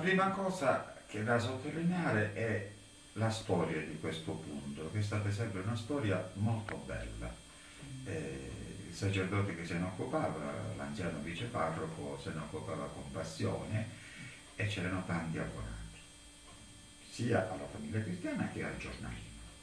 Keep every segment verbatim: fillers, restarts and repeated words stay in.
prima cosa che da sottolineare è la storia di questo punto, che è stata sempre una storia molto bella. Eh, il sacerdote che se ne occupava, l'anziano viceparroco, se ne occupava con passione e c'erano tanti abbonati, sia alla Famiglia Cristiana che al giornalino.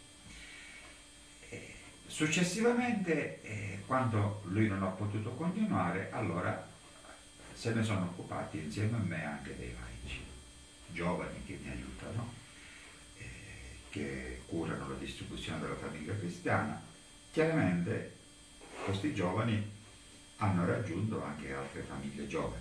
Eh, successivamente, eh, quando lui non ha potuto continuare, allora se ne sono occupati insieme a me anche dei laici, giovani che mi aiutano, eh, che curano la distribuzione della Famiglia Cristiana. Chiaramente questi giovani hanno raggiunto anche altre famiglie giovani.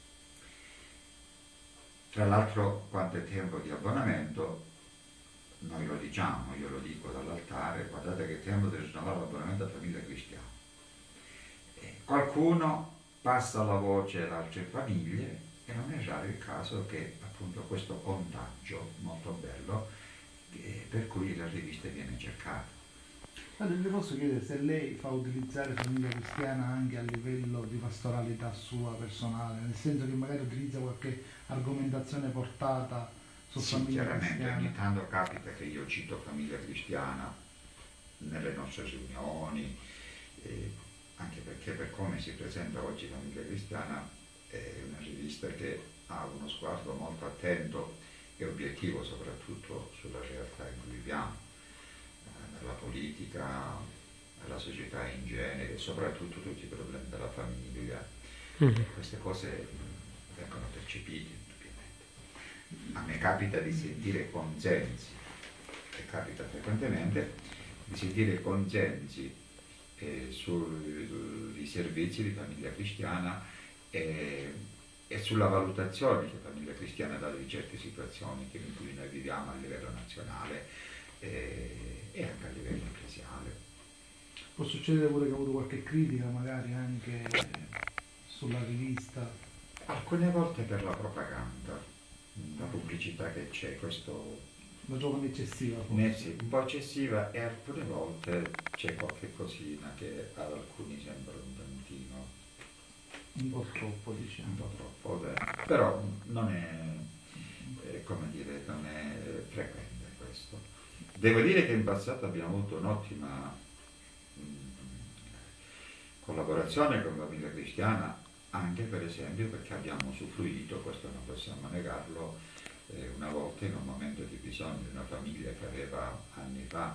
Tra l'altro, quanto è tempo di abbonamento, noi lo diciamo, io lo dico dall'altare, guardate che tempo di rinnovare l'abbonamento a Famiglia Cristiana. Eh, qualcuno passa la voce ad altre famiglie e non è raro il caso che appunto questo contagio molto bello eh, per cui la rivista viene cercata. Allora, le posso chiedere se lei fa utilizzare Famiglia Cristiana anche a livello di pastoralità sua personale, nel senso che magari utilizza qualche argomentazione portata su Sì, Famiglia chiaramente Cristiana? ogni tanto capita che io cito Famiglia Cristiana nelle nostre riunioni, eh, anche perché per come si presenta oggi Famiglia Cristiana è una rivista che ha uno sguardo molto attento e obiettivo soprattutto sulla realtà in cui viviamo, eh, nella politica, nella società in genere, e soprattutto tutti i problemi della famiglia. Mm. Queste cose mh, vengono percepite indubbiamente. A me capita di sentire consensi, e capita frequentemente, di sentire consensi eh, sui servizi di Famiglia Cristiana e, e sulla valutazione che Famiglia Cristiana dà di certe situazioni che in cui noi viviamo a livello nazionale eh, e anche a livello ecclesiale. Può succedere pure che ha avuto qualche critica magari anche sulla rivista? Alcune volte per la propaganda, la pubblicità che c'è, questo la giovane eccessiva ne, sì, un po' eccessiva, e alcune volte c'è qualche cosina che ad alcuni sembra un tantino un po' troppo, diciamo. Un po' troppo, beh, però non è, eh, come dire, non è frequente questo. Devo dire che in passato abbiamo avuto un'ottima mh, collaborazione con la Famiglia Cristiana, anche per esempio perché abbiamo usufruito, questo non possiamo negarlo, eh, una volta in un momento di bisogno di una famiglia che aveva anni fa,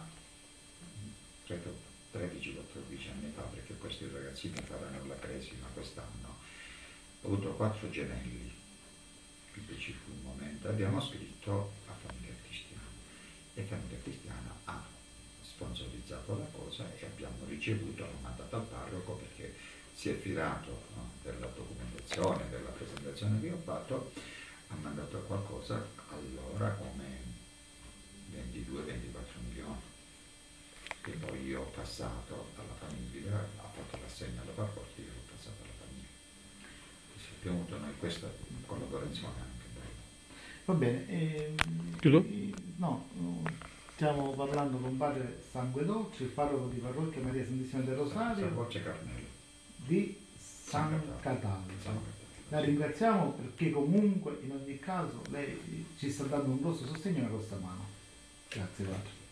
credo tredici quattordici anni fa, perché questi ragazzini faranno la cresima quest'anno, ho avuto quattro gemelli, quindi ci fu un momento, abbiamo scritto a Famiglia Cristiana e Famiglia Cristiana ha sponsorizzato la cosa e abbiamo ricevuto, l'ho mandato al parroco perché si è fidato, no, della documentazione, della presentazione che ho fatto, ha mandato qualcosa allora come ventidue ventiquattro milioni, che poi io ho passato alla famiglia, ha fatto l'assegno alla parrocchia e io l'ho passato alla famiglia. Quindi abbiamo avuto noi questa collaborazione anche bella. Va bene, ehm, eh, no, stiamo parlando con padre Sangue Dolce, il parroco di parrocchia Maria Santissima del Rosario San Voce Carmelo di San, San Cataldo. La ringraziamo perché comunque in ogni caso lei ci sta dando un grosso sostegno e una grossa mano. Grazie padre.